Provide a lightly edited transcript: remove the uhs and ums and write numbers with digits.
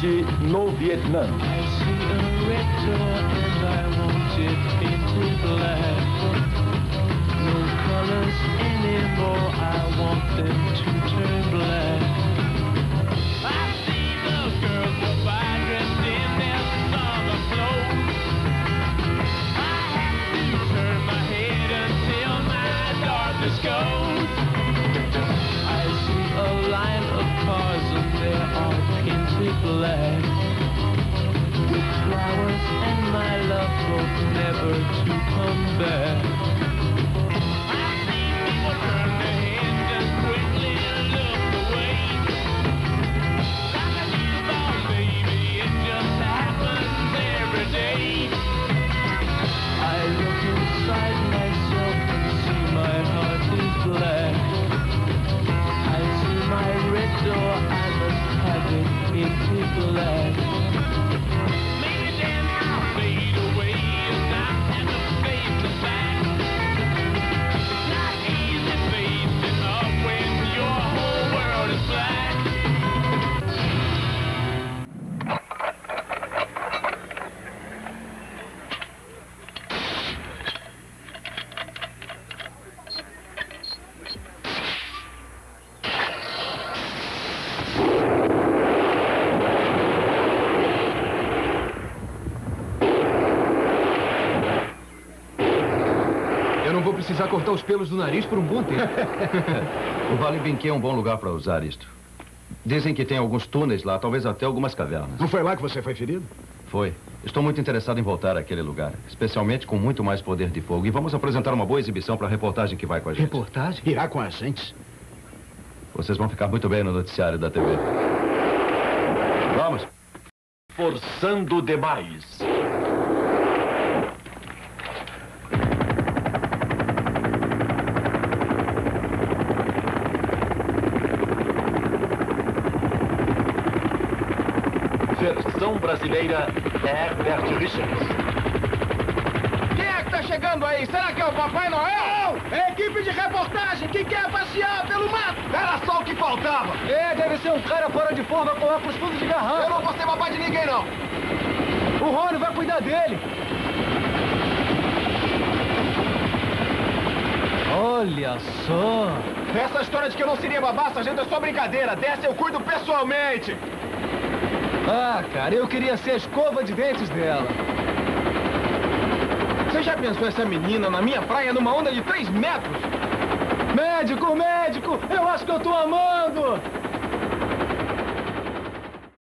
Norte, no Vietnã. Black with flowers and my love hope never to come back. I've seen people turn their heads just quickly and look away. Like a newborn baby, it just happens every day. I look inside myself and see my heart is black. I see my red door, I must have it into black. Maybe then I'll fade away and not have to face the fact. It's not easy facing up when your whole world is black. Precisar cortar os pelos do nariz por um bom tempo. O Vale Benque é um bom lugar para usar isto. Dizem que tem alguns túneis lá, talvez até algumas cavernas. Não foi lá que você foi ferido? Foi. Estou muito interessado em voltar àquele lugar, especialmente com muito mais poder de fogo. E vamos apresentar uma boa exibição para a reportagem que vai com a gente. Reportagem? Irá com a gente? Vocês vão ficar muito bem no noticiário da TV. Vamos. Forçando demais. Versão brasileira, Herbert Richards. Quem é que tá chegando aí? Será que é o Papai Noel? É a equipe de reportagem que quer passear pelo mato. Era só o que faltava. É, deve ser um cara fora de forma com óculos fundo de garrafa. Eu não vou ser papai de ninguém, não. O Rony vai cuidar dele. Olha só. Essa história de que eu não seria babá, sargento, é só brincadeira. Dessa eu cuido pessoalmente. Ah, cara, eu queria ser a escova de dentes dela. Você já pensou essa menina na minha praia numa onda de 3 metros? Médico, médico, eu acho que eu tô amando.